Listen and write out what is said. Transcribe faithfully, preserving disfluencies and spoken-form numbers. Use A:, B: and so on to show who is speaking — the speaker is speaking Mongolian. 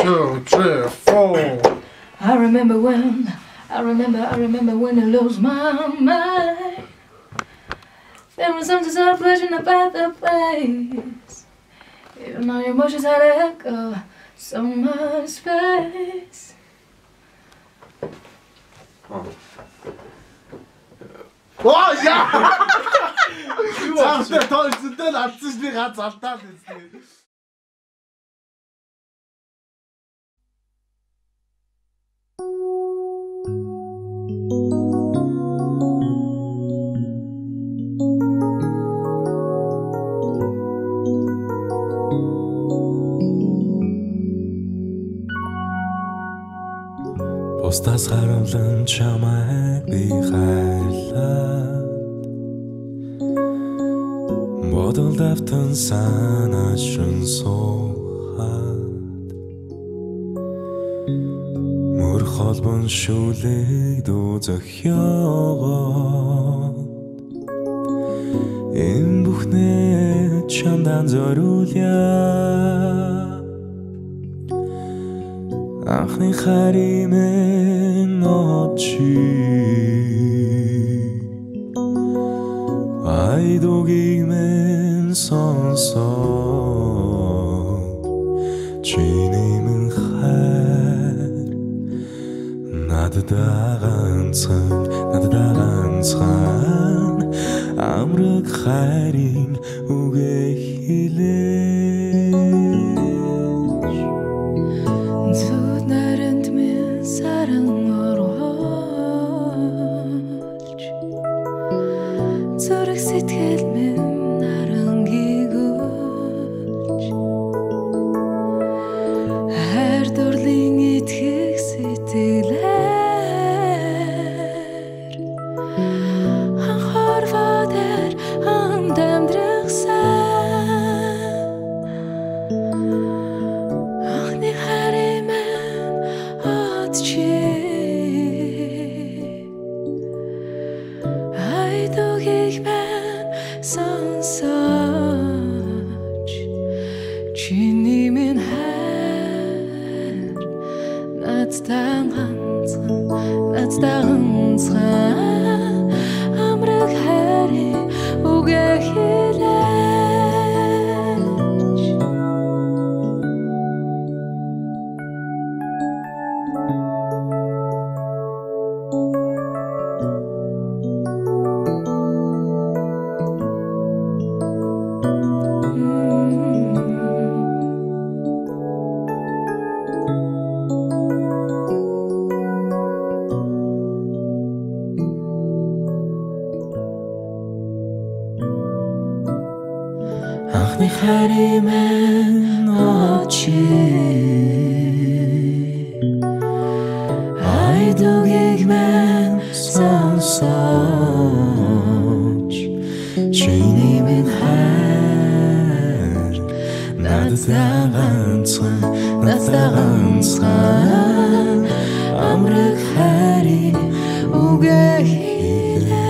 A: two, three, four.
B: I remember when, I remember, I remember when I lost my mind. There was something so pleasant about the place. Even though your emotions had echo, so much space.
A: Оо яа! Цаашдаа тоолцтой л алдсан би гац алдаад байсан.
C: Бусдаас харамлан чамайг би хайлаад бодолд автан санаашин суугаад мөр холбон шүлэг дүү зохиогоод энэ бүхнээ чамдан зориулъя. Анхны харимын очи айдогийг мен сонсоо чиний минь хайр надад ганцхан надад ганцхан амраг хайрын үгээ хэлээ.
B: Зүрх сэтгэл минь нарангиг үлж хайр дурлын итгэх сэтгэлээр анхаарвадэр хамт амьдрахсан анхны харин минь од чи айдогийг мен сонсож чиний минь хайр надтай ганцхан надтай ганцхан амраг хайрын үгээ хэлээч.
C: Анхны харимын очи айдогийг мен сонсож чиний минь хайр надад ганцхан надад ганцхан амраг хайрын үгээ хэлээ.